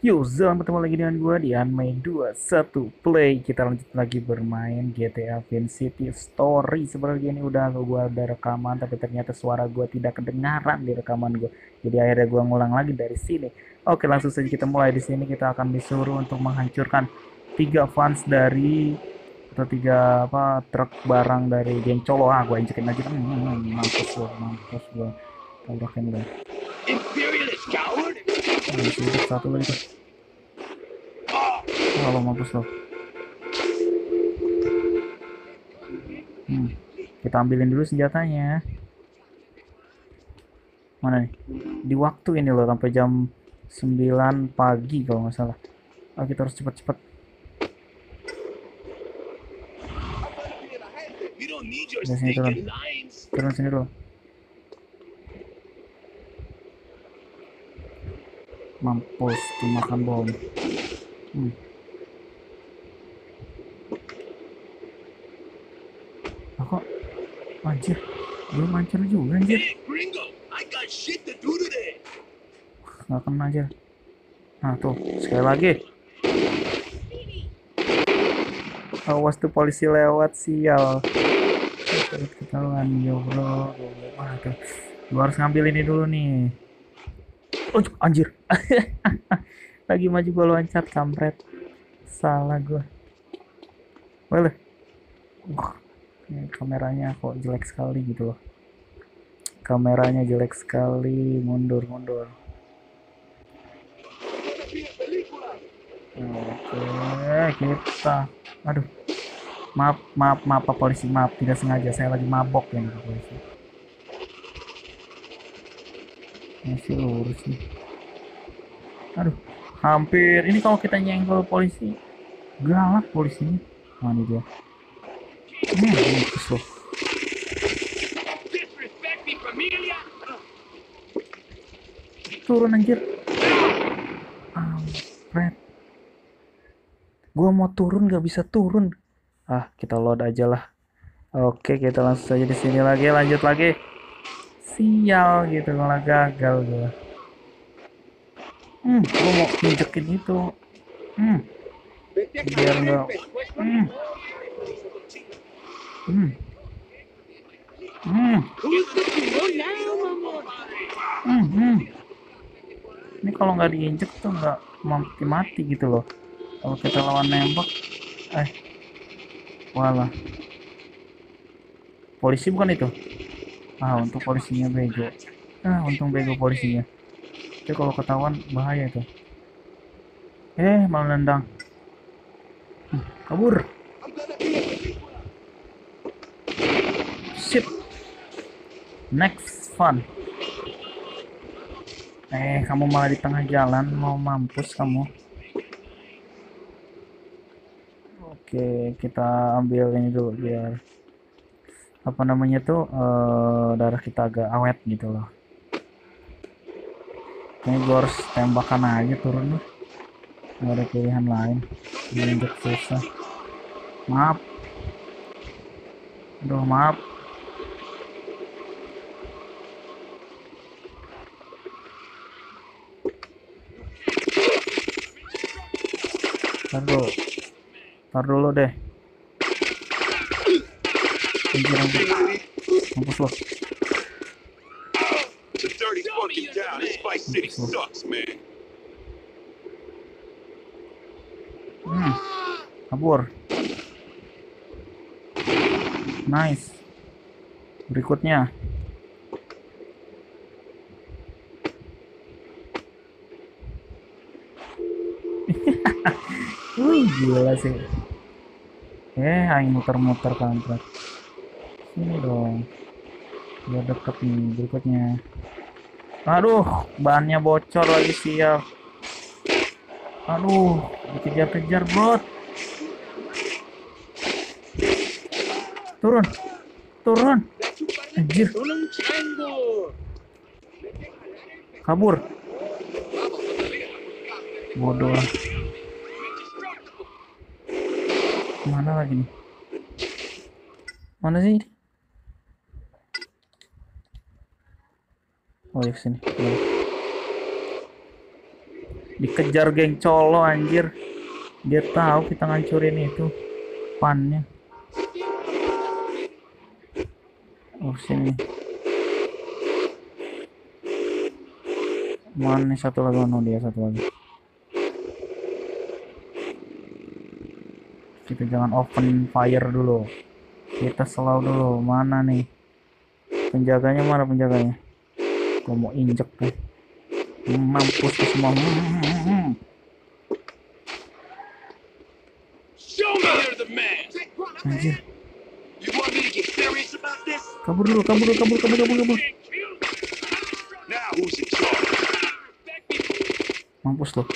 Yo, selamat ketemu lagi dengan gue di Anime 21 Play. Kita lanjut lagi bermain GTA Vice City Story. Sebenarnya ini udah rekaman, tapi ternyata suara gue tidak kedengaran di rekaman gue. Jadi akhirnya gue ngulang lagi dari sini. Oke, langsung saja kita mulai di sini. Kita akan disuruh untuk menghancurkan tiga fans dari atau tiga apa truk barang dari geng colo. Gue injekin aja. Mampus gue. Tabrakin gue. Masih hidup satu lagi tuh. Oh, lo mampus lo. Kita ambilin dulu senjatanya. Mana nih? Di waktu ini loh sampai jam 9 pagi kalau nggak salah. Oh, kita harus cepet-cepet. Dari sini turun. Turun sini dulu. Mampus, dimakan bom. Aku anjir, belum hancur juga anjir. Nggak kena aja. Nah tuh, sekali lagi. Awas tuh polisi lewat, sial. Ketahuan ya bro. Wah tuh, gua harus ngambil ini dulu nih. Oh anjir. Lagi maju gua loncat, kampret. Salah gua. Boleh. Kameranya kok jelek sekali gitu loh. Kameranya jelek sekali. Mundur. Oke, kita. Aduh. Maaf Pak polisi, maaf, tidak sengaja, saya lagi mabok ya nih Pak polisi. Masih lurus nih. Aduh, hampir. Ini kalau kita nyenggol polisi, galak polisinya. Nah, ini dia. Mampus loh. Turun anjir. Fred. Gua mau turun gak bisa turun. Ah, kita load aja lah. Oke, kita langsung saja di sini lagi, lanjut lagi. Sial gitu malah gagal gua. Gua mau injekin itu. Biar enggak. Ini kalau nggak diinjek tuh nggak mati gitu loh. Kalau kita lawan nembak, walah. Polisi bukan itu? Ah, untuk polisinya bego. Ah, untung bego polisinya. Tapi kalau ketahuan bahaya itu. Malah nendang. Kabur. Sip. Next fun. Kamu malah di tengah jalan, mau mampus kamu. Oke, kita ambil ini dulu biar apa namanya tuh darah kita agak awet gitu loh. Kayaknya gue harus tembakan aja turun nih. Nggak ada pilihan lain. Diinjek susah. Maaf. Aduh, maaf. Tar dulu deh. Anjir. Mampus loh. Kabur. Nice. Berikutnya. Gila sih. Aing muter-muter kampret. Sini dong. Biar deket nih berikutnya. Aduh, bannya bocor lagi sial. Aduh, dikejar-kejar bro. Turun. Anjir. Kabur. Bodoh. Mana lagi nih? Mana sih? Oh ya kesini. Dikejar geng colo anjir. Dia tahu kita ngancurin itu pannya. Oh sini. Mana satu lagi, mana dia satu lagi. Kita jangan open fire dulu. Kita slow dulu. Mana nih? Penjaganya mana penjaganya? Gua mau injek nih. Mampus ke semua. Anjir. Kabur dulu, kabur. Mampus lo.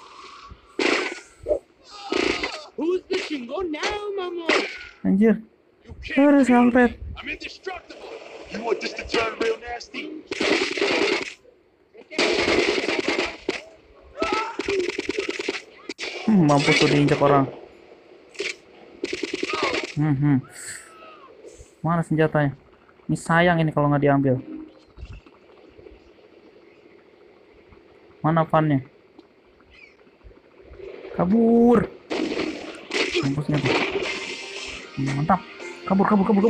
Anjir. Harus kampret. Mampus tuh diinjak orang. Mana senjatanya? Ini sayang ini kalau nggak diambil. Mana pannya? Kabur. Mampusnya tuh. Mantap. Kabur.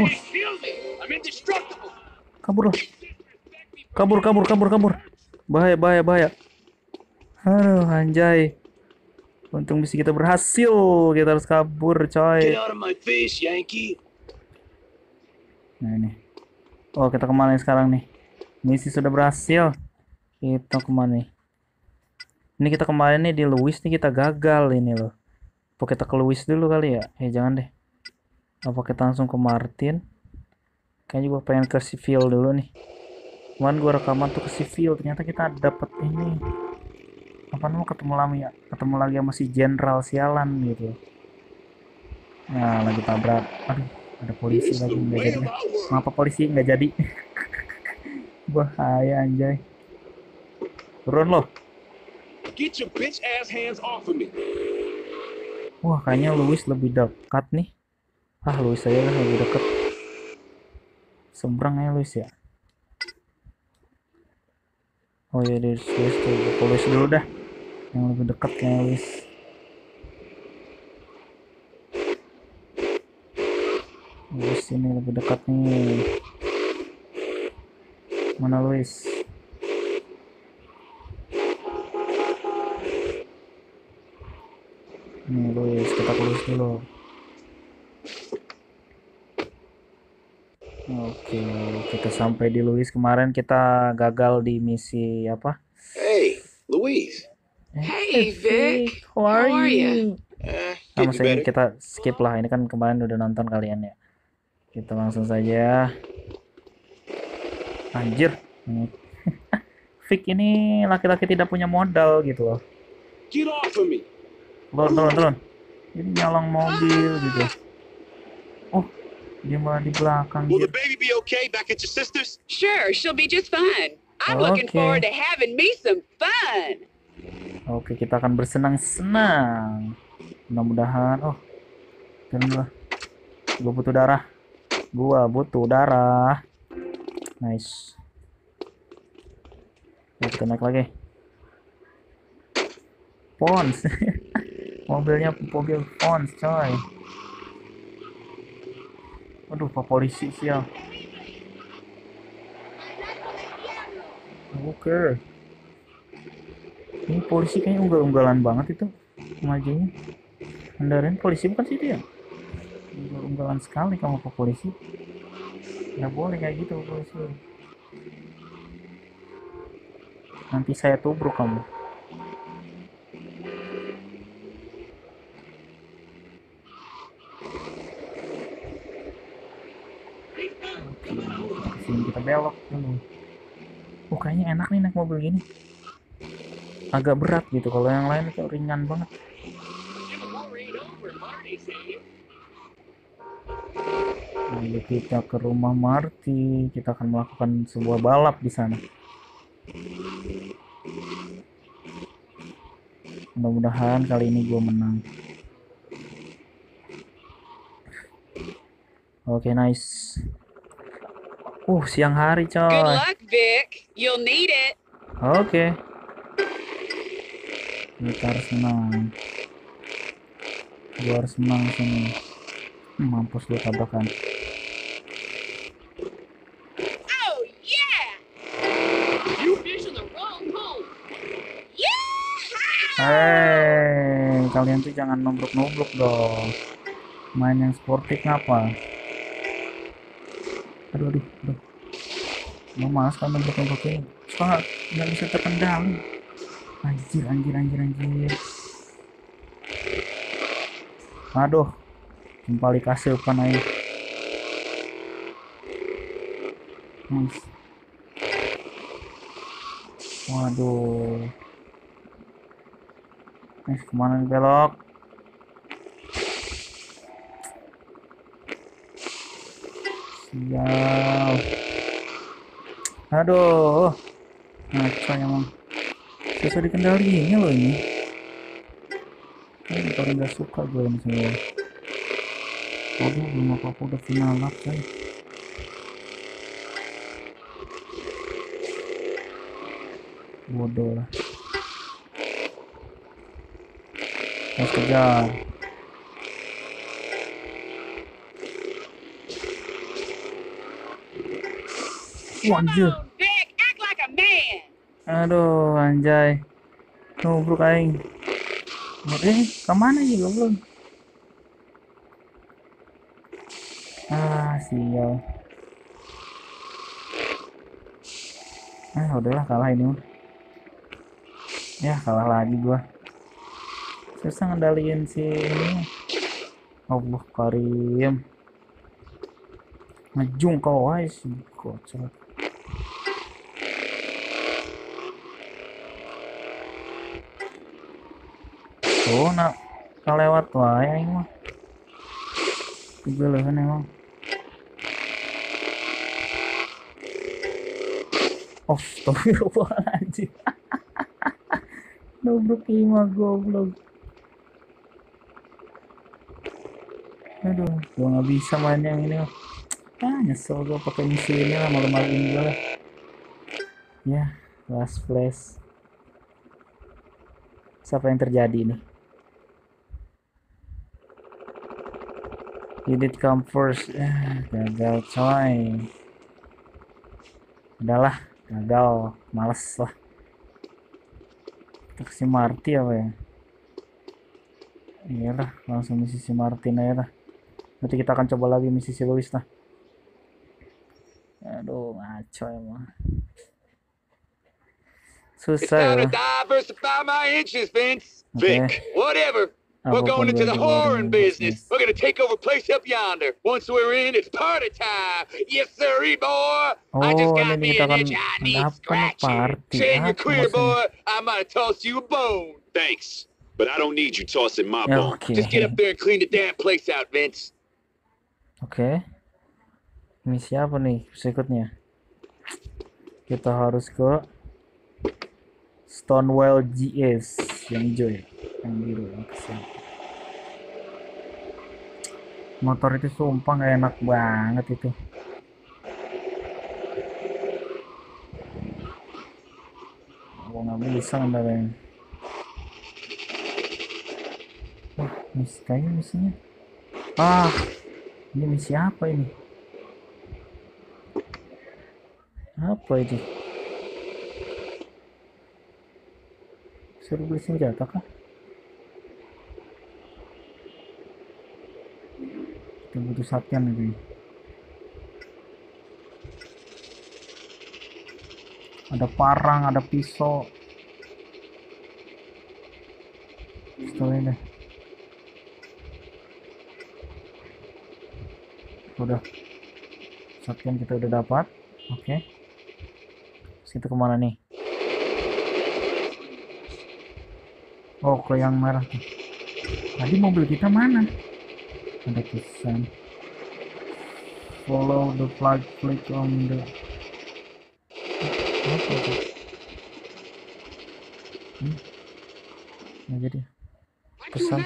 Kabur. Bahaya. Aduh, anjay. Untung misi kita berhasil. Kita harus kabur, coy. Nah ini. Oh, kita kemana sekarang nih? Misi sudah berhasil. Kita kemana nih? Ini kita kemarin nih di Louis nih kita gagal ini loh. Apa kita ke Louis dulu kali ya? Jangan deh. Apa kita langsung ke Martin? Kayaknya gue pengen ke Civil dulu nih. Kemarin gue rekaman tuh ke Civil. Ternyata kita dapet ini. Apa namanya, ketemu lagi sama si Jenderal sialan gitu. Nah lagi tabrak. Aduh, ada polisi lagi, nggak jadi. Kenapa polisi nggak jadi? Bahaya anjay. Turun loh. Wah kayaknya Louis lebih dekat nih. Louis aja lah lebih dekat. Seberang ya Louis ya. Oh ya dari Louis tuh Louis dulu dah. Yang lebih dekat kayak Louis. Louis ini lebih dekat nih. Mana Louis? Nih Louis, kita ke Louis dulu. Oke, kita sampai di Louis. Kemarin kita gagal di misi apa? Hey, Louise. Hey, Vic. How are you? Getting Maksudnya better. kita skip lah. Ini kan kemarin udah nonton kalian ya. Kita langsung saja. Anjir. Vic ini laki-laki tidak punya modal gitu loh. Get off of me. Turun. Ini nyolong mobil gitu. Oh, dia malah di belakang. Will the Gitu. baby be okay back at your sister's? Sure, she'll be just fine. I'm looking Okay. forward to having me some fun. Oke, kita akan bersenang-senang. Mudah-mudahan. Oh, turun. Gua butuh darah. Nice. Yuk, kita naik lagi. Pons. Mobil Pons, coy. Waduh, Pak Polisi sial. Oke. Ini polisi kayaknya unggal-unggalan banget itu majunya. Kendaraan polisi bukan sih itu ya? Unggal-unggalan sekali kamu Pak Polisi. Nggak boleh kayak gitu polisi. Nanti saya tubruk kamu. Oke, kesini kita belok dulu. Kayaknya enak nih naik mobil gini. Agak berat gitu, kalau yang lain itu ringan banget. Lalu kita ke rumah Marty. Kita akan melakukan sebuah balap di sana. Mudah-mudahan kali ini gue menang. Oke, nice. Siang hari coy. Good luck, Vic. You'll need it. Oke. Kita harus menang. Gua harus menang sini. Mampus gua tabrakan. Oh, yeah! You fish in the wrong hole. Yeah! Kalian tuh jangan nubruk-nubruk dong. Main yang sportif ngapa? Aduh. Gua malas kan nubruk-nubruknya. Soalnya nggak bisa terkendali. Anjir. Aduh, kembali kasih aja. Nice. Waduh. Kemana nih belok? Sial. Aduh. Ngaco emang. Susah dikendaliinnya loh ini. Ini paling gak suka gue ini sebenarnya. Aduh, belum apa-apa udah final lap coy. Bodoh lah. Harus kejar. Anjir. Vic, act like a man. Aduh, anjay. Nubruk aing. Kemana sih goblok? Sial. Udahlah kalah ini mah. Ya, kalah lagi gua. Susah ngendaliin si ini. Allah Karim. Ngejung kau aja sih, kocak. Tuh, nak kelewat wae aing mah. Kegelehan emang. Astagfirullahaladzim. Nubruk imah goblok. Aduh, gua nggak bisa main yang ini. Nyesel gua pakai misi ini lah, malu-maluin gua lah. Ya, last flash. Siapa yang terjadi nih? You did come first. Gagal coy. Udahlah, gagal, males lah. Kita kasih Marty apa ya? Iyalah, langsung misi si Martin aja lah. Nanti kita akan coba lagi misi si Louis lah. Aduh, ngaco emang. It's Susah time ya. to diversify my interests, Vince. Okay. Vic, whatever. We're Apapun going into the yang whoring diluarin business. bisnis. We're gonna take over place up yonder. Once we're in, it's party time. Yes, sirree, boy. I just Oh, got ini me kita an akan itch I need apa nih, scratching. party? Saying you're Apa clear, maksudnya? boy. I might toss you a bone. Thanks, but I don't need you tossing my Ya, bone. oke. Just get up there and clean the damn place out, Vince. Oke. Misi apa nih berikutnya? Kita harus ke Stonewall GS yang hijau ya, yang biru yang kesini. Motor itu sumpah nggak enak banget itu. Gua nggak bisa ngendarain. Wah, misi kayaknya misinya. Ini misi apa ini? Apa itu? Suruh beli senjata kah? Kita butuh satyan ini. Ada parang, ada pisau. Setelah ini. Udah. Satyan kita udah dapat. Oke. Situ kemana nih? Oh, ke yang merah tuh. Tadi mobil kita mana? Ada pesan. Follow the flag on the. Apa itu? Nah, jadi pesan.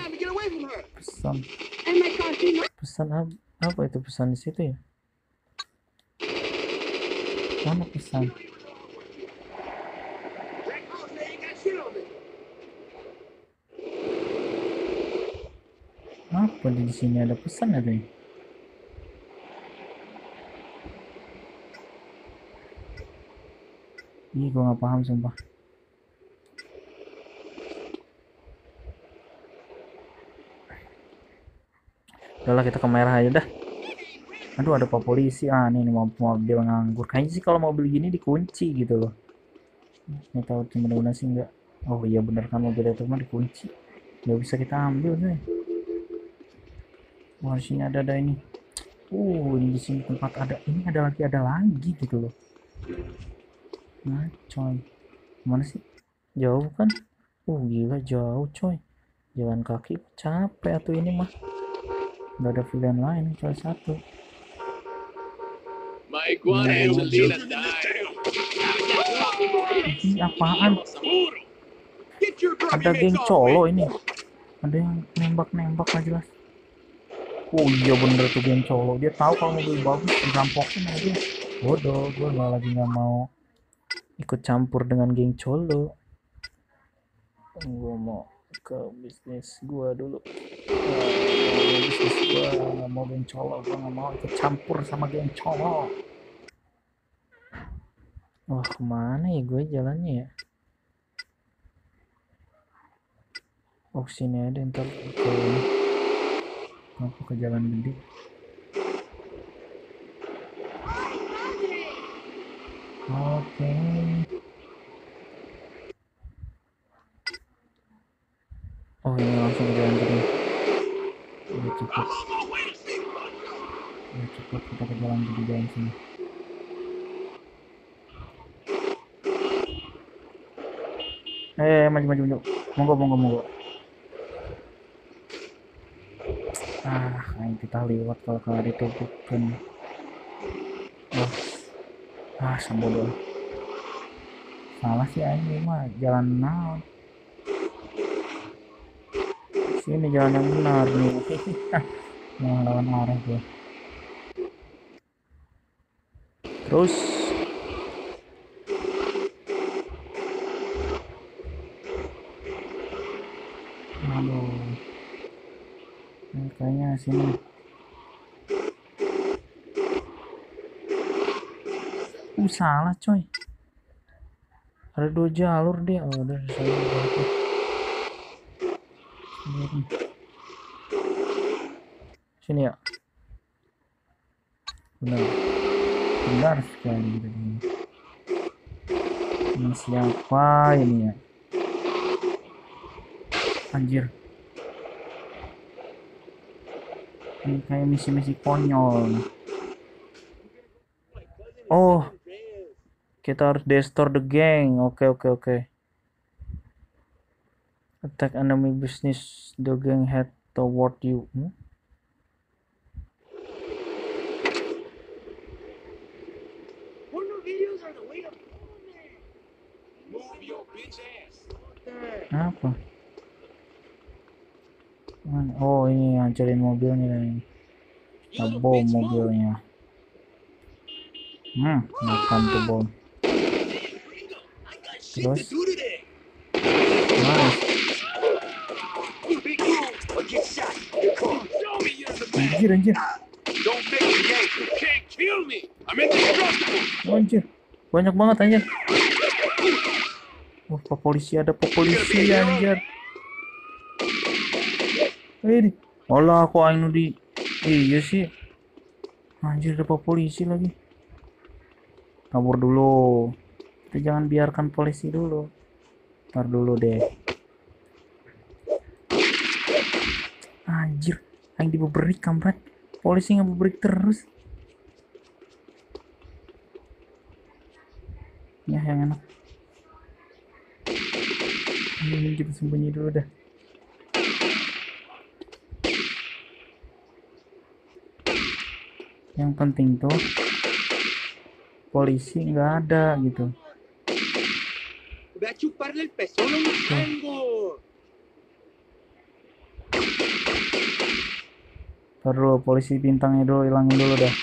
Pesan apa itu pesan di situ ya? Mana pesan? Apa di sini ada pesan ada nih? Ih, gua nggak paham sumpah. Udahlah kita ke merah aja dah. Aduh ada pak polisi. Ah nih mobil nganggur. Kayaknya sih kalau mobil gini dikunci gitu loh. Nggak tahu bener-bener sih nggak. Oh iya bener kan mobil itu mah dikunci. Nggak bisa kita ambil nih. Wah sini ada ini. Ini di sini tempat ada. Ini ada lagi gitu loh. Nah coy. Mana sih? Jauh kan? Gila jauh coy. Jalan kaki capek atau ini mah. Nggak ada pilihan lain coy satu. My iguana Angelina died. Ini apaan? Get your grubby Ada mitts geng off colo me. ini. Ada yang nembak nggak jelas. Oh iya bener tuh geng colo. Dia tahu kalau mobil bagus dirampokin aja. Bodoh, gue nggak mau ikut campur dengan geng colo. Gue mau ke bisnis gue dulu. Bisnis gue nggak mau geng colo. Gue nggak mau ikut campur sama geng colo. Wah kemana ya gue jalannya ya? Oh sini ada ntar ke jalan gede. Oke. Oh ini langsung ke jalan gede. Udah cukup. Kita ke jalan gede jalan sini. Maju. Monggo. Ayo kita lewat kalau ditutupan. Sembodo. Salah sih ini mah jalan naon. Sini jalan yang benar nih. Mau lawan arah gue. Terus kayaknya sini. Salah coy. Ada 2 jalur dia. Udah saya sini ya. Benar sekali gitu. Ini siapa ini ya? Anjir. Ini kayak misi-misi konyol. Oh, kita harus destroy the gang. Oke. Attack enemy business. The gang head toward you. Apa? Oh ini hancurin mobilnya ini. Bom mobilnya. Makan tuh bom. Terus anjir banyak banget anjir. Pak polisi ada anjir. Olah aku anu di iya sih anjir ada pak polisi lagi. Kabur dulu, kita jangan biarkan polisi dulu. Ntar dulu deh. Anjir yang dibebrik kampret. Polisi ngebebrik terus ya yang enak. Ini kita sembunyi dulu dah. Yang penting tuh polisi nggak ada gitu. Taruh polisi bintangnya dulu, hilangin dulu dah.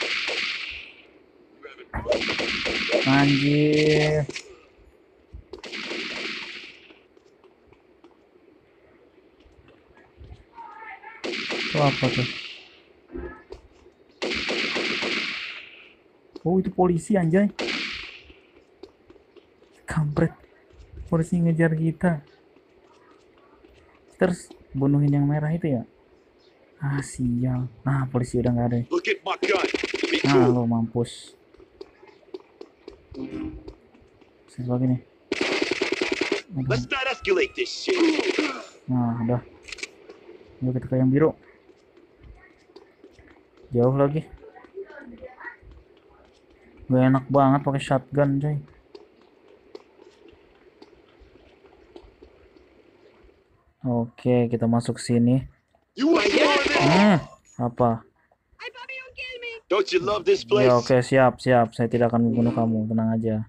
Anjir. Itu apa tuh? Oh, itu polisi anjay. Kampret. Polisi ngejar kita. Terus bunuhin yang merah itu ya. Ah, sial. Nah, polisi udah nggak ada. Look at my gun. Be Nah, cool. lo mampus. Satu lagi nih. Aduh. Let's not escalate this shit. Nah, udah. Yuk kita ke yang biru. Jauh lagi. Gak enak banget pakai shotgun, coy. Oke, kita masuk sini. You want more of this? Apa? Hi, Bobby, don't kill me. Don't you love this place? Ya, oke, siap. Saya tidak akan membunuh kamu, tenang aja.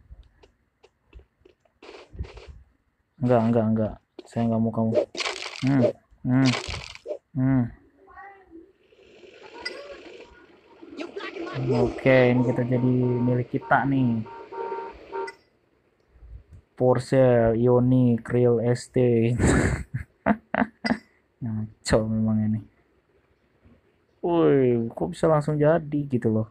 Enggak. Saya nggak mau kamu. You blocking my Oke, ini kita jadi milik kita nih. Porsche Ioniq Real Estate. Ngaco memang ini. Woi, kok bisa langsung jadi gitu loh.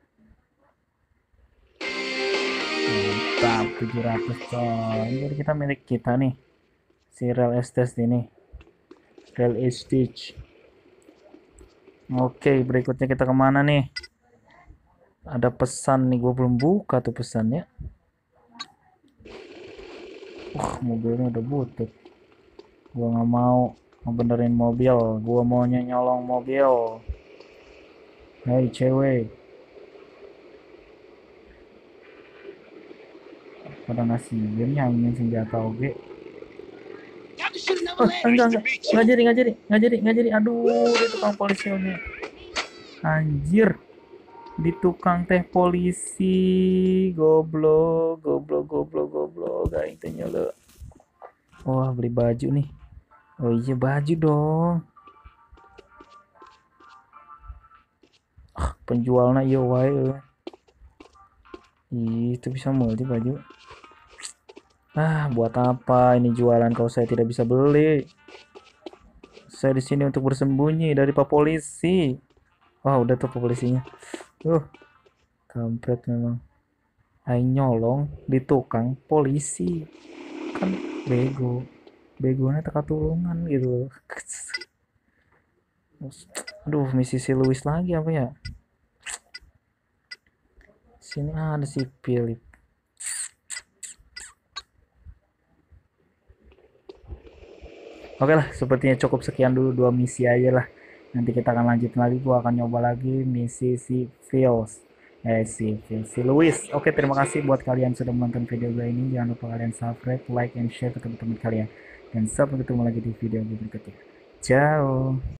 Mantap, 700 coy. Ini jadi kita milik kita nih. Si Real Estate ini. Real Estate. Oke, berikutnya kita kemana nih? Ada pesan nih, gue belum buka tuh pesannya. Mobilnya udah butut. Gue nggak mau ngebenerin mobil, gue maunya nyolong mobil. Hei cewek, pada ngasih game nyanyiin senjata oke. Time to shoot another leg. Nggak jadi. Aduh, di tukang polisinya. Anjir, di tukang teh polisi, goblok. Gak itu nyala. Wah, beli baju nih. Oh iya, baju dong. Penjualnya iya wae. Itu bisa multi baju. Buat apa ini jualan kalau saya tidak bisa beli? Saya di sini untuk bersembunyi dari pak polisi. Wah, udah tuh pak polisinya. Kampret memang. Ayo nyolong di tukang polisi. Kan begonya teka tulungan gitu. Aduh, misi si Louis lagi apa ya? Sini ada si Philip. Oke lah, sepertinya cukup sekian dulu 2 misi aja lah. Nanti kita akan lanjut lagi, gua akan nyoba lagi misi si si Louis. Oke, terima kasih buat kalian sudah menonton video gue ini. Jangan lupa kalian subscribe, like, and share ke teman-teman kalian. Dan sampai ketemu lagi di video berikutnya. Ciao.